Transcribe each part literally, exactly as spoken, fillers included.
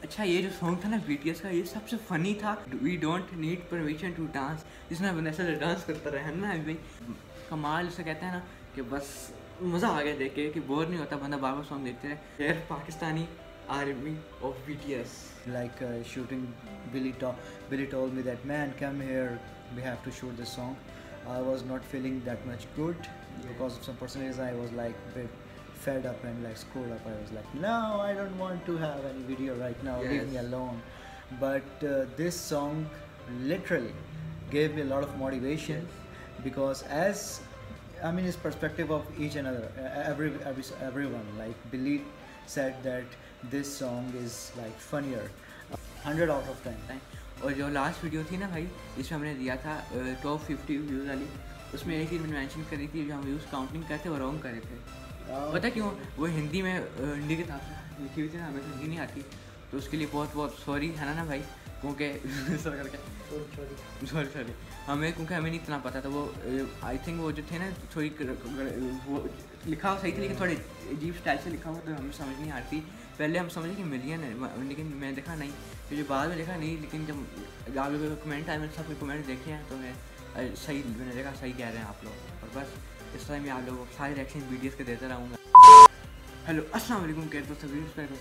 अच्छा ये जो सॉन्ग था ना बीटीएस का, ये सबसे फनी था। We don't need permission to dance, जिसमें बंदा ऐसा डांस करता रहे है ना भाई, कमाल से कहते हैं ना कि बस मज़ा आ गया देख के कि बोर नहीं होता बंदा, बार बार सॉन्ग देखते रहे। यार Pakistani army of BTS like uh, shooting Billy, to- Billy told me that, man, come here, we have to shoot this song. I was not feeling that much good because of some personal reason. I was like bit fed up and like screwed up. I was like, no, I don't want to have any video right now, leave me Yes. alone. But uh, this song literally gave me a lot of motivation because as I mean, it's perspective of each and other, uh, every, every everyone. Like Billy said that this song is like funnier, one hundred out of ten. और जो last video थी ना भाई, जिसमें हमने दिया था top fifty views वाली, उसमें एक चीज़ मैंने मेंशन करी थी, जो हम व्यूज़ काउंटिंग करते वो रॉन्ग करे थे। पता क्यों? वो हिंदी में हिंदी के हिसाब से लिखी हुई थी ना, हमें हिंदी नहीं आती, तो उसके लिए बहुत बहुत सॉरी है ना ना भाई, क्योंकि सर करके सॉरी सॉरी हमें, क्योंकि हमें नहीं इतना पता था। वो आई थिंक वो जो थे ना थोड़ी वो लिखा हुआ सही था, लेकिन थोड़े अजीब स्टाइल से लिखा हुआ, तो हमें समझ नहीं आती। पहले हम समझे कि मिलियन है, लेकिन मैंने देखा नहीं, तो जो बाद में देखा नहीं, लेकिन जब आप लोगों के कमेंट आए, मैंने सब कमेंट देखे हैं, तो मैं सही मैंने देखा सही कह रहे हैं आप लोग। और बस इस तरह मैं आप लोगों को सारे रिएक्शन वीडियोस के देता रहूँगा। हेलो अस्सलाम वालेकुम, कैसे सभी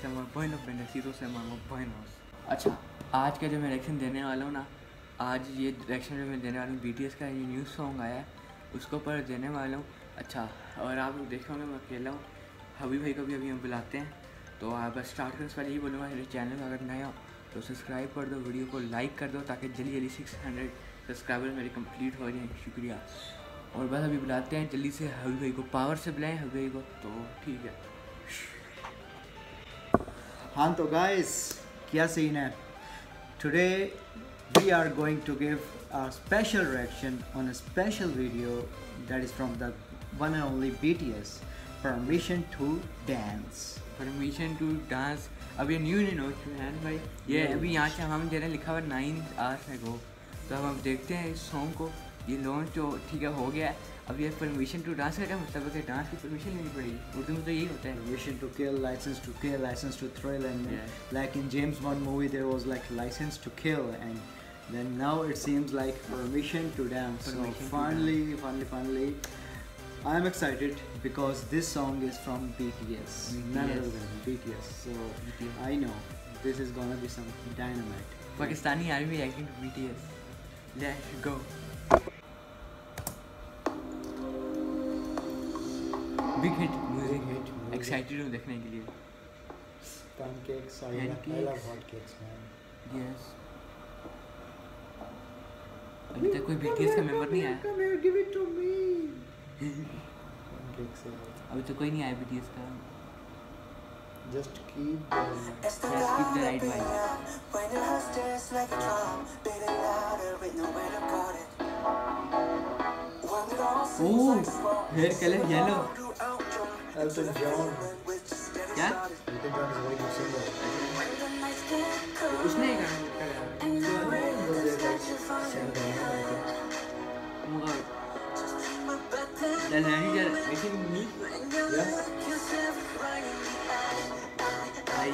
अच्छा, आज का जो मैं रिएक्शन देने वाला हूँ ना, आज ये रिएक्शन जो मैं देने वाला हूँ बीटीएस का ये न्यू सॉन्ग आया है, उसके ऊपर देने वाला हूँ। अच्छा, और आप लोग देखे होंगे मैं अकेला हूँ, हबी भाई को भी अभी हम बुलाते हैं। तो आप बस स्टार्ट करने से पहले यही बोलूँगा, मेरे चैनल अगर नया हो तो सब्सक्राइब कर दो, वीडियो को लाइक कर दो, ताकि जल्दी जल्दी सिक्स हंड्रेड सब्सक्राइबर मेरे कंप्लीट हो जाए। शुक्रिया। और बस अभी बुलाते हैं जल्दी से हबी भाई को, पावर से बुलाएं हबी भाई को, तो ठीक है। हाँ तो गाइस, क्या सीन है? Today we are going to give a special reaction on a special video that is from the one and only B T S, Permission to Dance. Permission to dance. अब ये new नहीं note है भाई, ये अभी यहाँ से हम जरा लिखा हुआ नाइन आवर्स है गो, तो अब हम देखते हैं इस सॉन्ग को। ये लॉन्च तो ठीक है हो गया है, अब ये परमिशन टू डांस का क्या मतलब है कि डांस की परमिशन लेनी पड़ेगी? उर्दू में तो यही होता है, Permission to kill, license to kill, license to thrill, and Yeah. like in James Bond movie there was like license to kill, and then now it seems like permission to dance. Permission So to finally, finally, finally, I'm excited because this song is from B T S, none other than B T S. So B T S. I know this is gonna be some dynamite. Pakistani army acting to BTS. Let's go. Big hit music hit, excited हूँ देखने के लिए। Pancakes, I, Pancakes. I love hotcakes, man. Yes, अभी तक कोई BTS का member नहीं आया। Come here, give it to me. Pancakes, yeah. अभी तो कोई नहीं आया बीटीएस का। Just keep going. Let's keep the right vibe. When it hurts just like a drum, beating louder with nowhere to guard it. When it all seems Oh, like sport, hair color yellow. Elton John. क्या? Elton John is a very good singer. उसने ही गाना चल नहीं चल लेकिन नहीं Yeah. I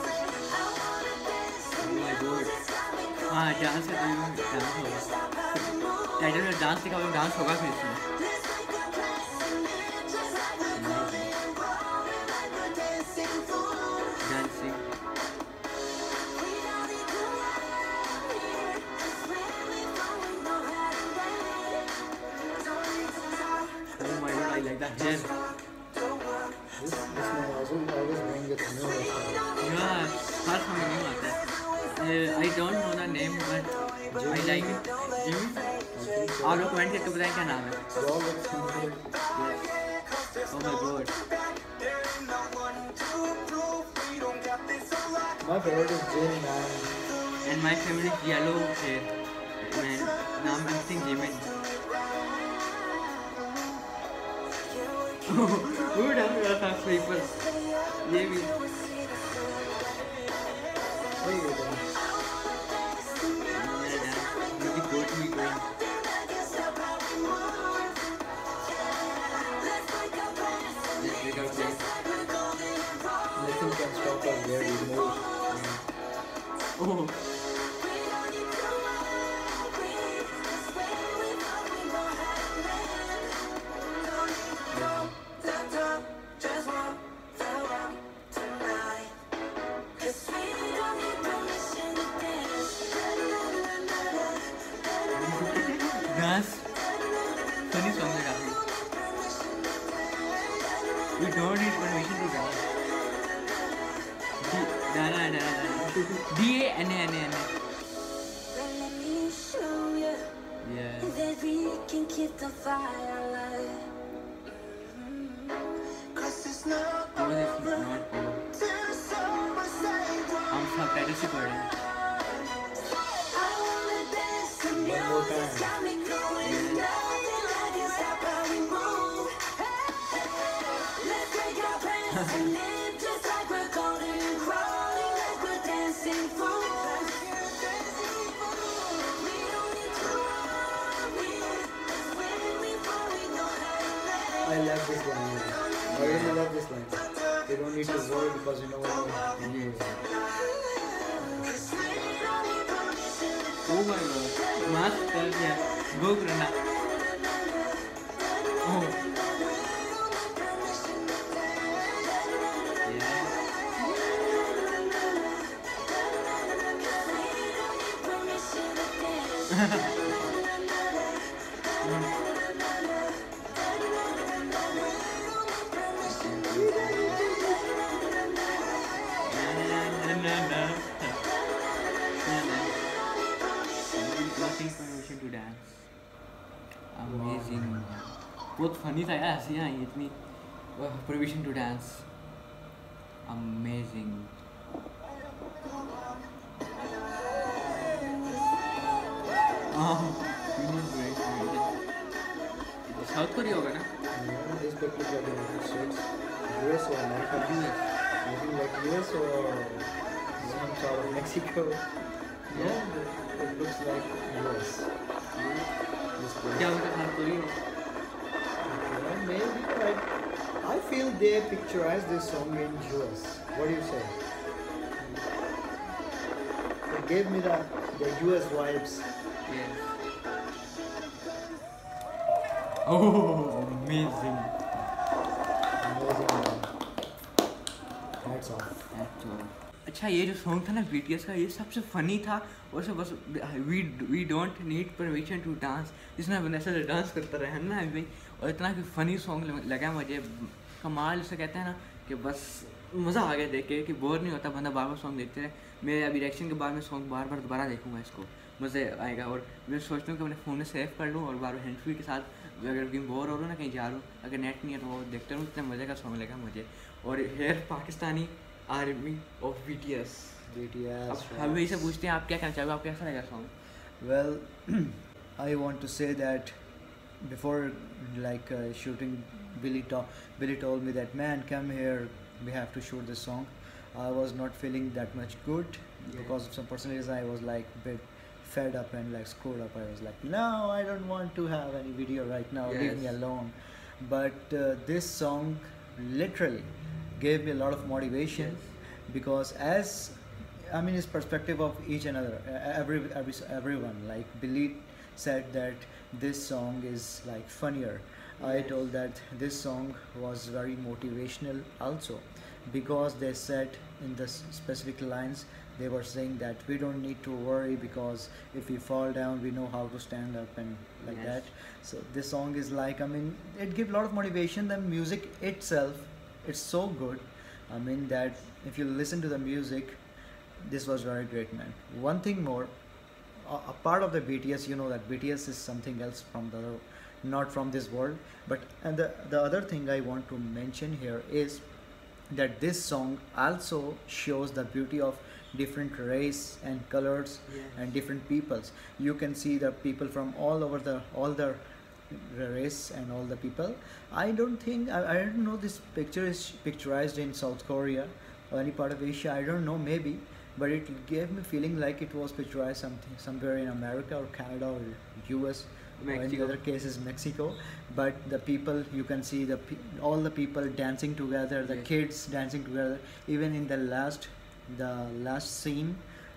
my god. हाँ dance है, डांस होगा, टाइटल में डांस लिखा हुआ, डांस होगा फिर इसमें। Dancing Oh my god, I like that hair. This, this man also always bring it new hairstyle. Yeah, हर समय नहीं आता है। Uh, I don't know the name but I like it. Jimmy? आप लोग कमेंट करके बताएं क्या नाम है? They all look similar. Oh my god. My favorite is Jin, man. And my favorite is yellow hair. Man, नाम I think Jimin. Who does that have sleeper? ये भी What are you doing? मेरा dance मुझे quote भी कोई Nothing can stop us where we move. Oh, dance. Funny song है काफी. We don't need permission to dance. D, da, da, da, da. D A N A N A N A. Let me show you Yeah. that we can keep the fire alive. Cause it's not What is it? Not cool. till someone say हम सब पहले से पढ़ रहे हैं. I wanna dance to One more music, time. got me going, nothing I can stop how we move. Let's break our plans and live just like we're golden, crawling like we're dancing fools. We don't need to worry, 'cause when we fall we know how to land. I love this line. I really love this line. You don't need to worry because you know what. Yes. 'Cause we don't need permission to Oh my god. Mask कर दिया. Go करना. Oh. Yeah. Na, na, na, na. Na, na. Nothing permission to dance. Amazing. बहुत funny था यार, हंसियाँ आई इतनी. Permission to dance. Amazing. Oh, you know great. South Korea होगा ना? Yeah, this picture is like United States, U S or America. U S. I think like U S or some sort of Mexico. Yeah. It looks like U S. This place. क्या होगा South Korea? Okay, maybe like I feel they picturized this song in U S. What do you say? It gave me the the U S vibes. Yes. Oh, amazing. Amazing. Man. Hats off. अच्छा ये जो song था ना B T S का, ये सबसे funny था. और सब बस we we don't need permission to dance, जिसमें वनेसा से डांस करता रहे ना अभी. और इतना कि फ़नी सॉन्ग लगा मुझे. कमाल से कहते हैं ना कि बस मज़ा आ गया देख के कि बोर नहीं होता बंदा बार बार सॉन्ग देखते रहे. मैं अभी रिएक्शन के बाद में सॉन्ग बार बार दोबारा देखूंगा इसको, मज़े आएगा. और मैं सोचता हूँ कि अपने फ़ोन में सेव कर लूँ और बार बार हैंड फ्री के साथ अगर कहीं बोर हो रहा हूँ ना, कहीं जा रहा हूँ, अगर नेट नहीं है तो वो देखते रहूँ. इतना मज़े का सॉन्ग लगा मुझे. और here Pakistani army of B T S. B T S. अब हम वही से पूछते हैं आप क्या कहना चाहोगे, आपको कैसा लगा song? Well, I want to say that before like uh, shooting, Billy, to- Billy told me that, man, come here, we have to shoot this song. I was not feeling that much good Yeah. because of some personal reason. I was like bit fed up and like screwed up. I was like, no, I don't want to have any video right now. Leave me Yes. alone. But uh, this song literally gave me a lot of motivation because as I mean, it's perspective of each another, uh, every, every everyone. Like Billy said that this song is like funnier. I Yes. told that this song was very motivational also, because they said in the s- specific lines they were saying that we don't need to worry because if we fall down we know how to stand up and like Yes. that. So this song is like, I mean, it gives a lot of motivation. The music itself, it's so good. I mean that if you listen to the music, this was very great, man. One thing more, a, a part of the B T S, you know that B T S is something else from the, not from this world. But and the the other thing I want to mention here is that this song also shows the beauty of different race and colors Yes. and different peoples. You can see the people from all over the all the race and all the people. I don't think I, I don't know this picture is picturized in South Korea or any part of Asia. I don't know, maybe, but it gave me feeling like it was picturized something somewhere in America or Canada or U S or in the Mexico. other cases Mexico. But the people, you can see the pe- all the people dancing together, the Yes. kids dancing together. Even in the last the last scene,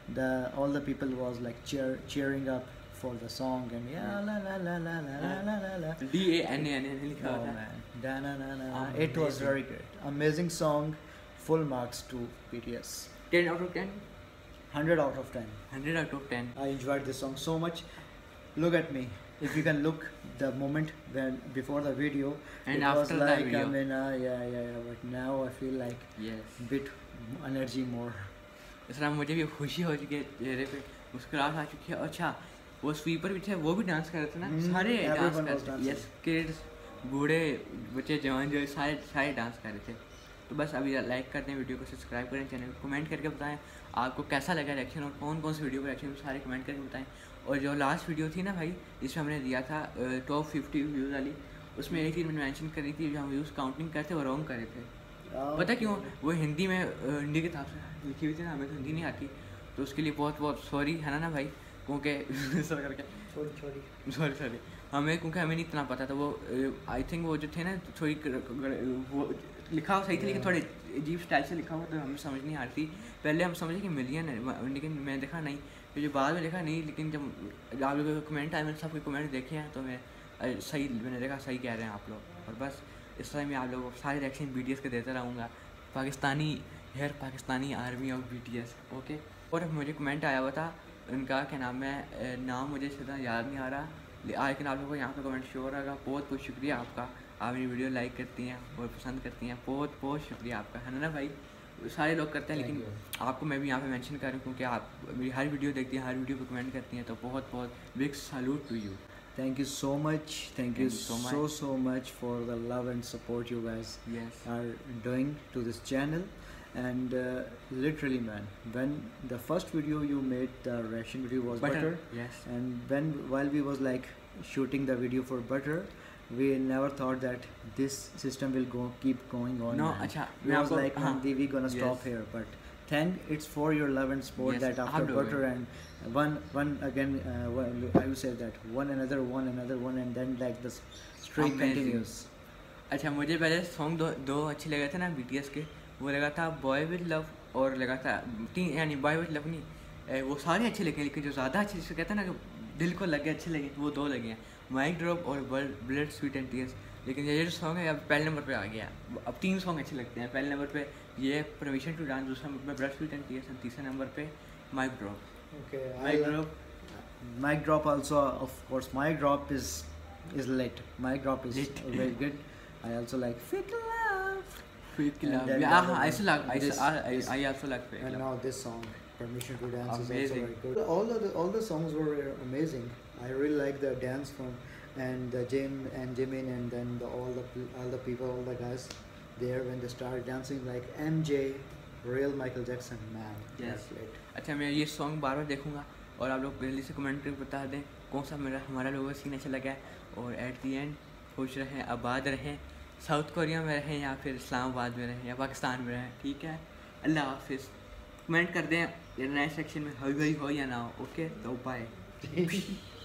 the all the people was like cheer, cheering up for the song and yeah la la la la la la la la la. D A N A N A लिखा Oh हुआ था। man, da na na na. na. Amazing. It was very great, amazing song, full marks to B T S, ten out of ten, one hundred out of ten. one hundred out of ten. I enjoyed this song so much. Look at me. If you can look the moment when before the video, And it was after the like video. I mean, uh, yeah, yeah, yeah. But now I feel like Yes. bit energy more. इस तरह मुझे भी खुशी हो चुकी है, चेहरे पे मुस्कुराहट आ चुकी है। अच्छा वो स्वीपर भी थे, वो भी डांस कर रहे थे ना, Hmm, सारे डांस everyone कर was रहे थे। dancing. यस, किड्स, बूढ़े, बच्चे, जवान, जो सारे सारे डांस कर रहे थे। तो बस अभी लाइक कर दें वीडियो को, सब्सक्राइब करें चैनल को, कमेंट करके बताएं आपको कैसा लगा रिएक्शन और कौन कौन सी वीडियो का रिएक्शन, सारे कमेंट करके बताएं। और जो लास्ट वीडियो थी ना भाई, जिसमें हमने दिया था टॉप फिफ्टी व्यूज़ वाली, उसमें एक चीज़ मैंने मेंशन करी थी, जो हम व्यूज़ काउंटिंग करते वो रॉन्ग करे थे। पता क्यों? वो हिंदी में अ, हिंदी के हिसाब से लिखी हुई थी ना, हमें तो हिंदी नहीं आती, तो उसके लिए बहुत बहुत सॉरी है ना ना भाई, क्योंकि सर करके Sorry, sorry. सॉरी सॉरी हमें, क्योंकि हमें नहीं इतना पता था। वो आई थिंक वो जो थे ना थोड़ी क- क- वो लिखा हुआ सही था, लेकिन थोड़े अजीब स्टाइल से लिखा हुआ, तो हमें समझ नहीं आती। पहले हम समझे कि मिलियन है, लेकिन मैं देखा नहीं, फिर जो बाद में लिखा नहीं, लेकिन जब आप लोगों के कमेंट आए, मैंने सबके कमेंट देखे हैं, तो मैं अ, सही मैंने देखा सही कह रहे हैं आप लोग। और बस इस तरह मैं आप लोगों को सारे रिएक्शन बी टी एस के देता रहूँगा। Pakistani here, Pakistani army of B T S, okay. और मुझे कमेंट आया हुआ था उनका, क्या नाम है, अ, नाम मुझे सीधा याद नहीं आ रहा, लेकिन आप लोगों को यहाँ पे कमेंट शो हो रहा। बहुत बहुत शुक्रिया आपका, आप मेरी वीडियो लाइक करती हैं और पसंद करती हैं, बहुत बहुत शुक्रिया आपका, है ना भाई। सारे लोग करते हैं, लेकिन आपको मैं भी यहाँ पे मेंशन कर रहा हूँ, क्योंकि आप मेरी हर वीडियो देखती हैं, हर वीडियो पे कमेंट करती हैं, तो बहुत बहुत big salute to you. Thank you so much. Thank, Thank you you so so so much for the love and support you guys Yes. are doing to this channel. And uh, literally, man, when the first video you made, the reaction video was butter. Yes. And when while we was like shooting the video for butter, we never thought that this system will go keep going on. No, man. अच्छा, we मैं was आपको- like, हाँ, man, we gonna stop yes. here, but thank it's for your love and support Yes, that आप after लोगों butter and one one again uh, one, I will say that one another one another one and then like the streak Amazing. continues. अच्छा, मुझे पहले song दो दो अच्छे लगे थे ना बी टी एस के, वो लगा था बॉय विद लव और लगा था तीन, यानी बॉय विद लव नहीं, ए, वो सारे अच्छे लगे, लेकिन जो ज़्यादा अच्छे जिसको कहते हैं ना कि दिल को लगे अच्छे लगे, वो दो लगे हैं, माइक ड्रॉप और ब्लड स्वीट एंड टीयर्स। लेकिन ये जो सॉन्ग है अब पहले नंबर पे आ गया। अब तीन सॉन्ग अच्छे लगते हैं। पहले नंबर पे ये परमिशन टू डांस, दूसरे नंबर पे ब्लड स्वीट एंड टीयर्स, तीसरे नंबर पे mic drop. Okay, Mic I drop. mic drop also, of course. Mic drop is is lit. Mic drop is Lit. very good. I also like Fake Love. Fake And love. then Yeah, the ah, other I also one, like. I, this- I, I, this- I also like fake And love. now this song, Permission to Dance, is Amazing. also very good. All of the all the songs were amazing. I really like the dance from and the Jim and Jimin and then the, all the pe- all the people, all the guys there when they started dancing like M J, real Michael Jackson, man. Yes. That's lit. अच्छा, मैं ये song बार बार देखूंगा और आप लोग जल्दी से comment करके बता दें कौन सा मेरा हमारा लोगों का सीन अच्छा लगा है। और एट दी एंड खुश रहें, आबाद रहें, साउथ कोरिया में रहें या फिर इस्लामाबाद में रहें या पाकिस्तान में रहें, ठीक है। अल्लाह हाफिज़। कमेंट कर दें नए सेक्शन में हो गई हो या ना हो, ओके, तो बाय।